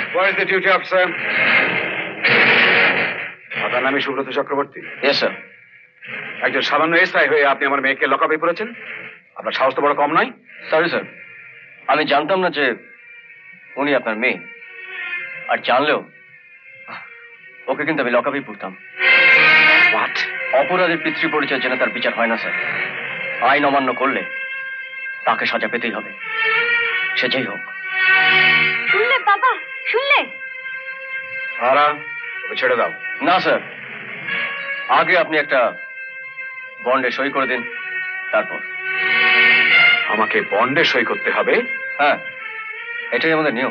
Where is the duty officer? আপনার নামে Subrata Chakraborty? Yes, sir. একজন সামান্য এসআই হয়ে আপনি আমার মেয়েকে লকআপে পড়েছেন? আপনার সাহস তো বড় কম নয়। সরি স্যার, আমি জানতাম না যে উনি আপনার মেয়ে, আর জানলেও ওকে কিন্তু আমি লকআপেই পড়তাম। হোয়াট? অপরাধের পিতৃ পরিচয় জেনে তার বিচার হয় না স্যার। আইন অমান্য করলে তাকে সাজা পেতেই হবে, সে যেই হোক। শুনলে বাবা, শুনলে? হারা, ওকে ছেড়ে দাও। না স্যার, আগে আপনি একটা বন্ডে সই করে দিন, তারপর। আমাকে বন্ডে সই করতে হবে? হ্যাঁ, এটাই আমাদের নিয়ম।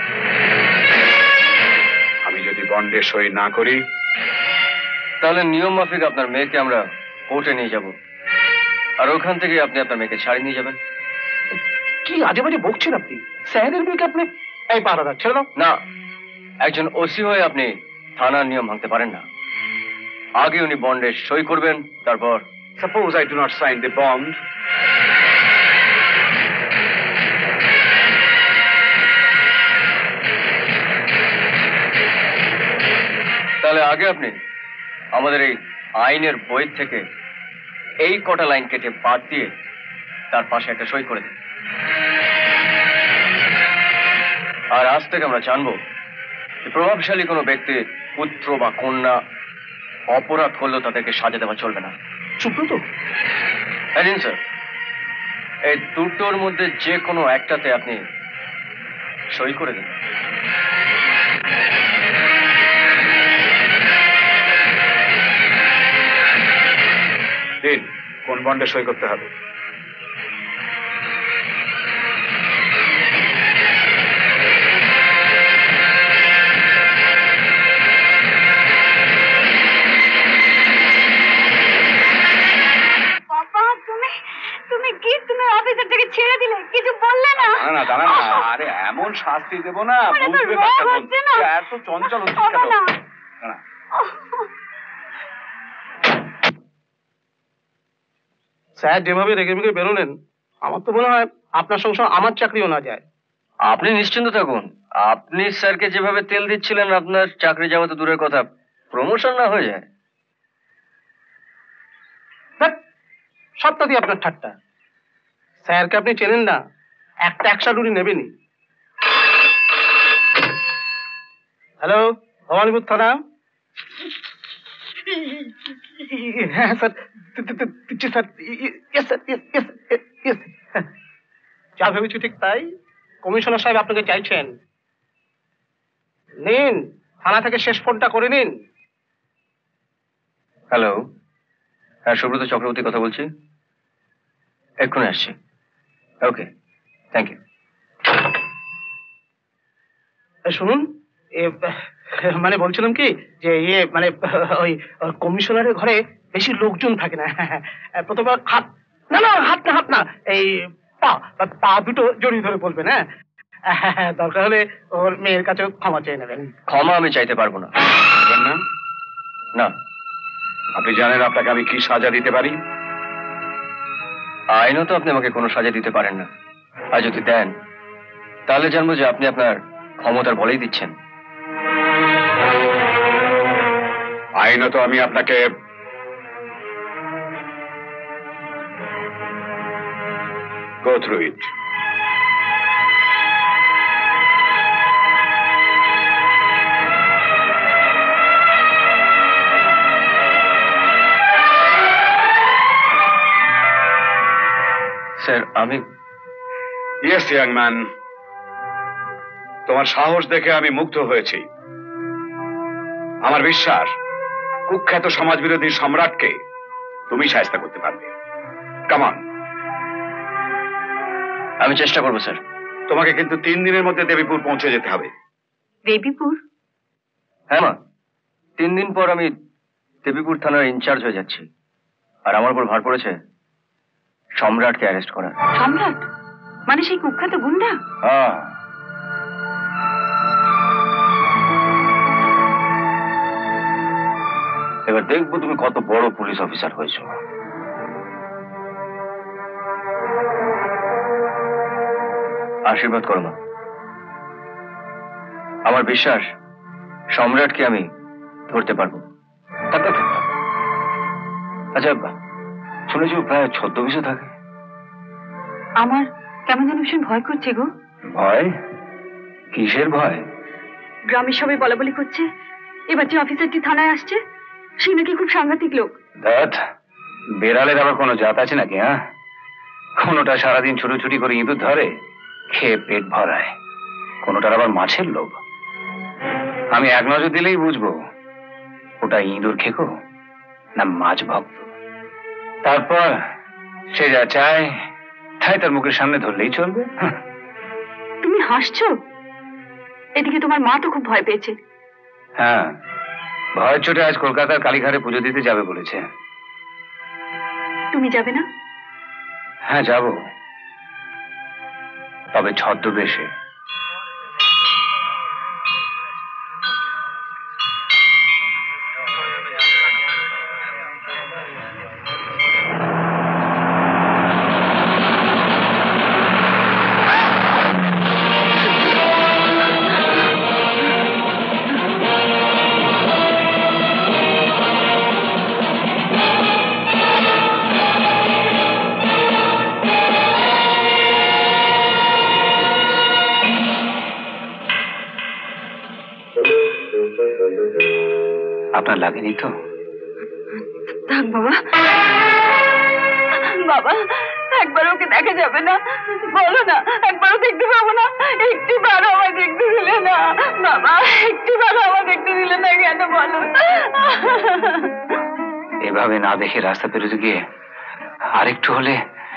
আমি যদি বন্ডে সই না করি? তাহলে নিয়ম মাফিক আপনার মেয়েকে আমরা কোর্টে নিয়ে যাব, আর ওখান থেকে আপনি আপনার মেয়েকে ছাড়িয়ে নিয়ে যাবেন। কি আজে বাজে বকছেন আপনি? স্যারের মেয়েকে আপনি এই পাহারা ছেড়ে দাও। না, একজন ওসি হয়ে আপনি থানার নিয়ম ভাঙতে পারেন না। আগে উনি বন্ডে সই করবেন, তারপর। Suppose I do not sign the bond. তাহলে আগে আপনি আমাদের এই আইনের বই থেকে এই কটা লাইন কেটে বাদ দিয়ে তার পাশে একটা সই করে দিন। আর আজ থেকে আমরা জানবো প্রভাবশালী কোনো ব্যক্তির পুত্র বা কন্যা অপরাধ করলেও তাদেরকে সাজা দেওয়া চলবে না। সুব্রত, হ্যাঁ দিন স্যার, এই দুটোর মধ্যে যে কোনো একটাতে আপনি সই করে দিন। দিন, কোন বন্ডে সই করতে হবে? অফিসারটাকে ছেড়ে দিলে, কিছু বললে না? না দাঁড়া না, আরে এমন শাস্তি দেবো না, বুঝবে এত চঞ্চল হচ্ছিস কেন? স্যার যেভাবে রেগে মেগে বেরোলেন, আমার তো মনে হয় আপনার সঙ্গে আমার চাকরিও না যায়। আপনি নিশ্চিন্ত থাকুন, আপনি স্যারকে যেভাবে তেল দিচ্ছিলেন, আপনার চাকরি যাওয়া তো দূরের কথা, প্রমোশন না হয়ে যায়। সবটা দিয়ে আপনার ঠাট্টা। স্যারকে আপনি চেনেন না, একটা 100 ডুরি নেবেনি। হ্যালো, ভবানীপুর থানা। হ্যাঁ স্যার, যা ভেবেছি ঠিক তাই। কমিশনার সাহেব আপনাকে চাইছেন। নিন, থানা থেকে শেষ ফোনটা করে নিন। হ্যালো, হ্যাঁ সুব্রত চক্রবর্তী কথা বলছি, এক্ষুনি আসছি। Okay, thank you. শুনুন, মানে বলছিলাম কি যে মানে ওই কমিশনারের ঘরে বেশি লোকজন থাকে না। প্রথমে হাত না এই পা দুটো জড়িয়ে ধরে বলবেন। হ্যাঁ, দরকার হলে ওর মেয়ের কাছে ক্ষমা চেয়ে নেবেন। ক্ষমা আমি চাইতে পারবো না। না। আপনি জানেন আপনাকে আমি কি সাজা দিতে পারি? আইনত আপনি আমাকে কোনো সাজা দিতে পারেন না, আর যদি দেন তাহলে জানবো যে আপনি আপনার ক্ষমতার বলেই দিচ্ছেন। আইনত আমি আপনাকে go through it. স্যার আমি Yes, young man. তোমার সাহস দেখে আমি মুগ্ধ হয়েছি। আমার বিশ্বাস কুখ্যাত সমাজবিরোধী সম্রাটকে তুমি শায়েস্তা করতে পারবে। Come on. আমি চেষ্টা করবো স্যার। তোমাকে কিন্তু 3 দিনের মধ্যে দেবীপুর পৌঁছে যেতে হবে। দেবীপুর? হ্যাঁ মা, 3 দিন পর আমি দেবীপুর থানার ইনচার্জ হয়ে যাচ্ছি, আর আমার উপর ভার পড়েছে সম্রাটকে অ্যারেস্ট করা। সম্রাট মানে সেই কুখ্যাত গুন্ডা? হ্যাঁ। এবার দেখবো তুমি কত বড় পুলিশ অফিসার হয়েছো। আশীর্বাদ করো মা। আমার বিশ্বাস সম্রাটকে আমি ধরতে পারবো। আচ্ছা, শুনেছি ও প্রায় ছদ্মবেশে থাকে। আমার কেমন যেন ভীষণ ভয় করছে গো। ভয়? কিসের ভয়? গ্রামের সবাই বলা বলি করছে এবার যে অফিসারটি থানায় আসছে সে নাকি খুব সাংঘাতিক লোক। দেখ, বেড়ালের আবার কোনো জাত আছে নাকি? হ্যাঁ, কোনোটা সারাদিন ছুটোছুটি করে ইঁদুর ধরে, খেয়ে পেট ভরায়, কোনোটার আবার মাছের লোভ। আমি এক নজর দিলেই বুঝবো ওটা ইঁদুর খেকো না মাছ ভক্ত। তারপর সে যা চায় তাই তার মুখের সামনে ধরলেই চলবে। তুমি হাসছো? এদিকে তোমার মা তো খুব ভয় পেয়েছে। হ্যাঁ, ভয়ের চোটে আজ কলকাতার কালীঘাটে পুজো দিতে যাবে বলেছে। তুমি যাবে না? হ্যাঁ, যাব, তবে ছদ্মবেশে। আপনার লাগেনি তো? থাক বাবা, বাবা একবার ওকে দেখা যাবে না? বলো না, একবারও দেখতে পাবো না? একটু বারো আমায় দেখতে দিলে না বাবা, একটু বারো আমায় দেখতে দিলে না কেন বলো? এভাবে না দেখে রাস্তা পেরোতে গিয়ে আরেকটু হলে।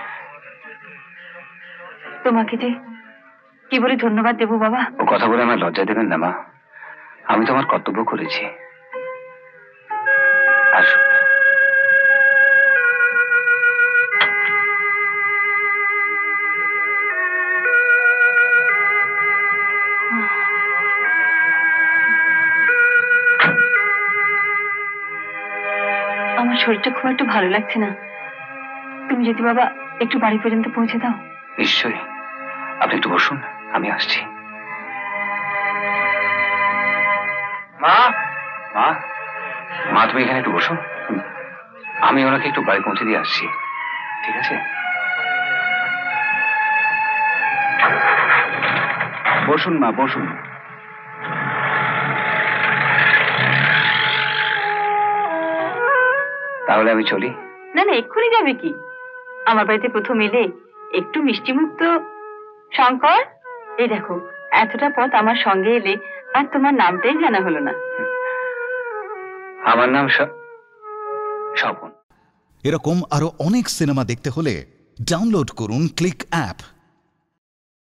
তোমাকে যে কি বলে ধন্যবাদ দেবো বাবা। ও কথা বলে আমার লজ্জা দেবেন না মা, আমি তো আমার কর্তব্য করেছি। আসুন। আমার শরীরটা খুব একটা ভালো লাগছে না, তুমি যদি বাবা একটু বাড়ি পর্যন্ত পৌঁছে দাও। নিশ্চয়ই, আপনি একটু বসুন, আমি আসছি। মা, মা, মা তুমি এখানে একটু বসো, আমি ওনাকে একটু বাড়ি পৌঁছে দিয়ে আসছি, ঠিক আছে? বসুন মা, বসুন। তাহলে আমি চলি? না না, এক্ষুনি যাবে কি? আমার বাড়িতে প্রথম এলে একটু মিষ্টি মুখ তো। শঙ্কর, এই দেখো এতটা পথ আমার সঙ্গে এলে আর তোমার নামটাই জানা হলো না। আমার নাম স্বপন। এরকম আরো অনেক সিনেমা দেখতে হলে ডাউনলোড করুন ক্লিক অ্যাপ।